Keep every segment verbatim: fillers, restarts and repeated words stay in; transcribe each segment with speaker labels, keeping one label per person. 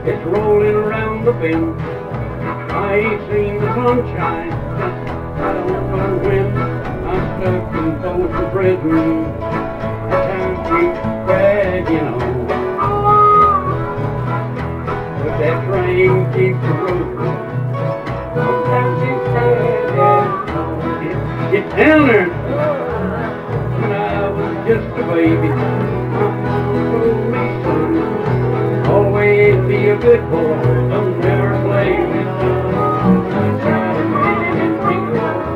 Speaker 1: It's rolling around the bend. I ain't seen the sunshine since I don't know when. I'm stuck in Folsom prison. The time keeps dragging on. But that train keeps rolling. Sometimes it's dragging on. Get down there. When I was just a baby, my mom told me, son, always be a good boy, don't never play with son. I tried a man and think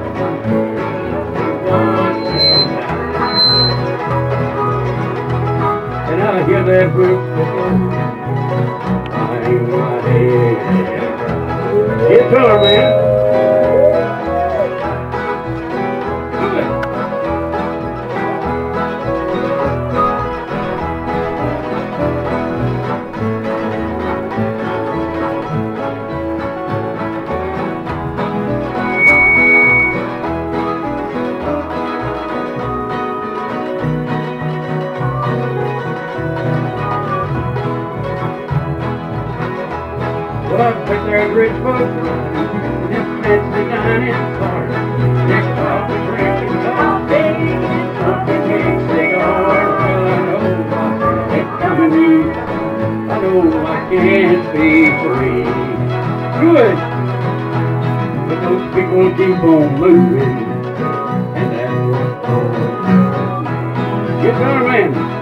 Speaker 1: and I hear that brook hang my head. Guitar man. Well, I picked their rich folks around, just fancy dining cars, next coffee, drinking coffee, something big cigars. Well, I know it's coming. I know I can't be free. Good, but those people keep on moving, and that's what's you better man.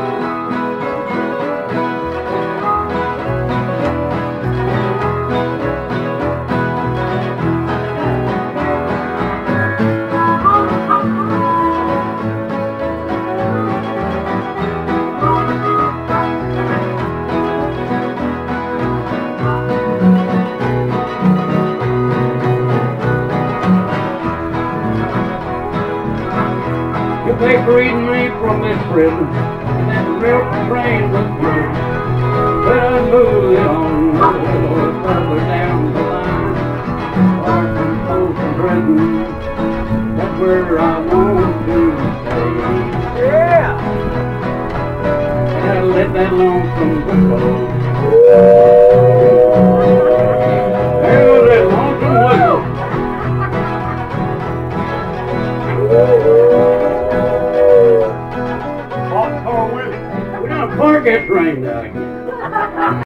Speaker 1: They freed me from this prison, and that real train was through. But I moved on a little further down the line, far from Folsom prison. That's where I want to stay. Yeah. And I let that lonesome go.